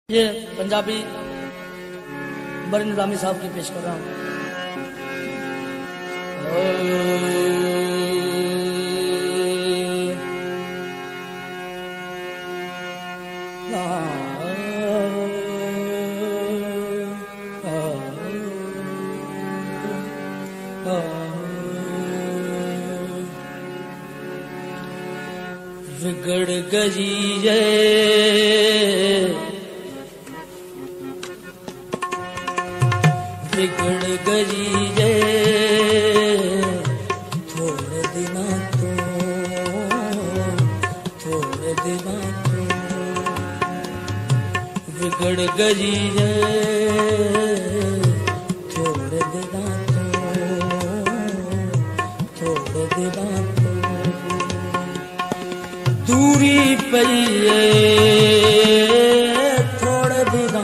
ये पंजाबी बड़े निजामी साहब की पेश कर रहा हूँ। बिगड़ गई ये बिगड़ गई ये थोड़े दिना तो बिगड़ गई ये थोड़े दिना तो दूरी पई है थोड़े दिना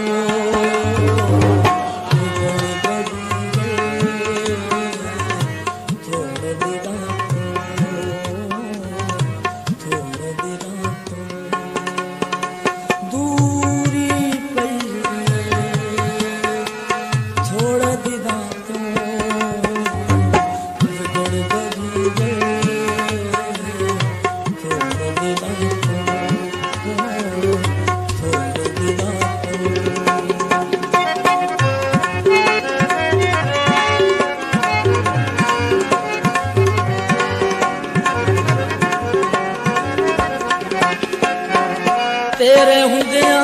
तेरे हुंदिया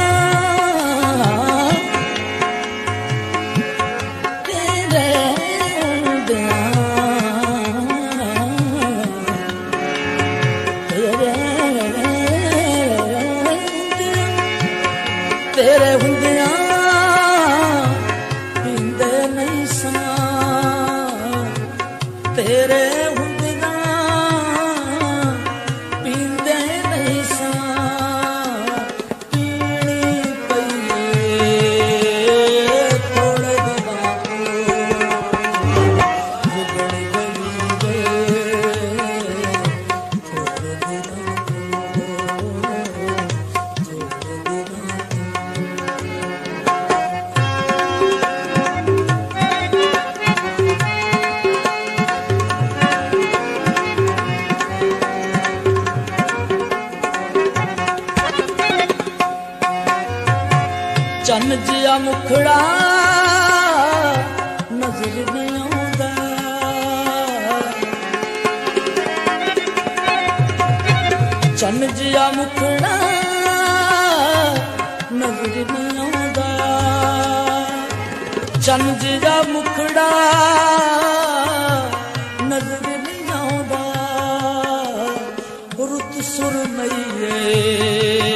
तेरे हुंदिया पींदे नहीं सा तेरे हुंदिया पींदे नहीं सा चन जिया मुखड़ा नजर नहीं आउंदा चन जिया मुखड़ा नजर नहीं आउंदा चन जिया मुखड़ा नजर नहीं आउंदा रुत सुर नहीं है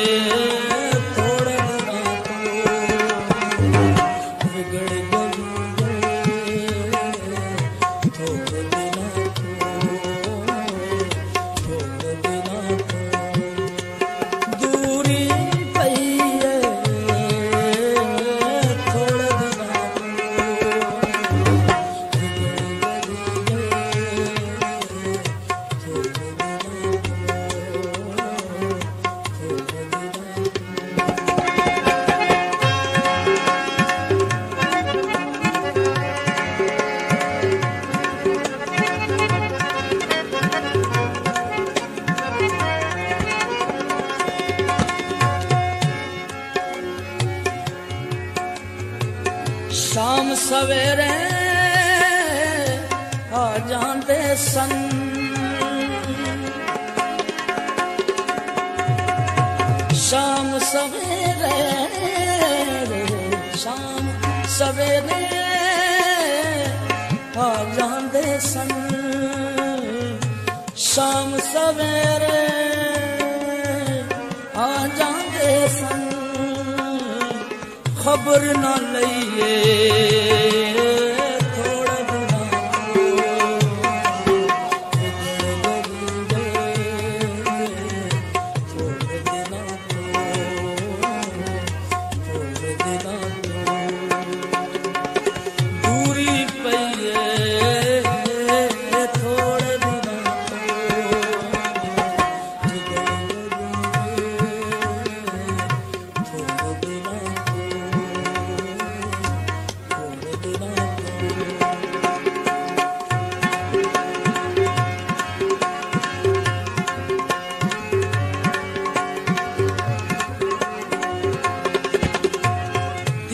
शाम सवेरे आ जाते सन शाम सवेरे आ जाते सन शाम सवेरे आ जाते सन खबर न लईए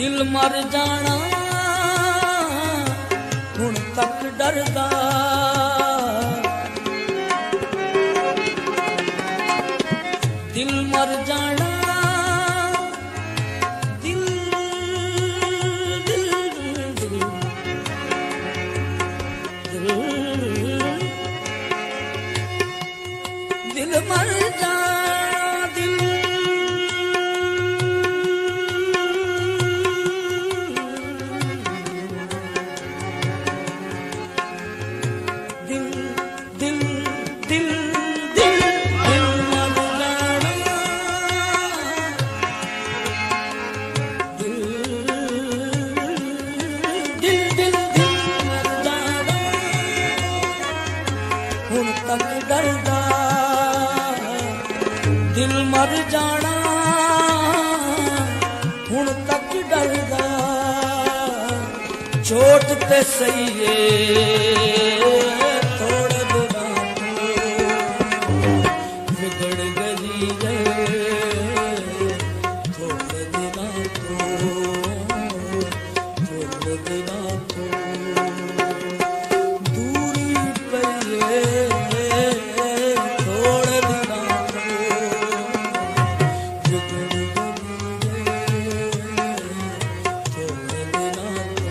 दिल मर जाना हुण तक डरदा, दिल मर जाना, दिल दिल दिल दिल दिल मर जाना, दिल दिल दिल दिल दिल मर जाना, दिल दिल दिल दिल मर जाना हुण तक डरदा, दिल मर जाना हुण तक डरदा, चोट ते सही है थोड़े दिनां तो बिगड़ गई है, थोड़े दिनां तो, थोड़े दिनां तो दूरी पई है, थोड़े दिनां तो बिगड़ गई है, थोड़े दिनां तो,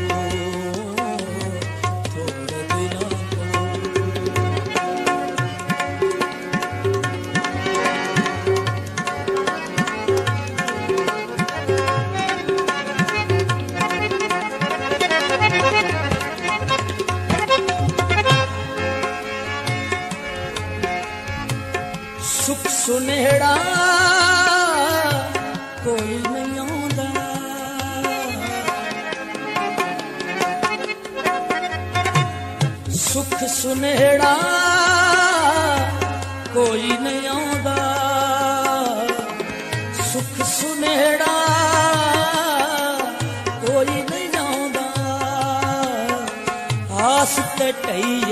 थोड़े दिनां तो। सुख सुनेड़ा कोई नहीं आंदा, सुख सुनेड़ा कोई नहीं आंदा, सुख सुनेड़ा कोई नहीं आंदा, आस ते ढई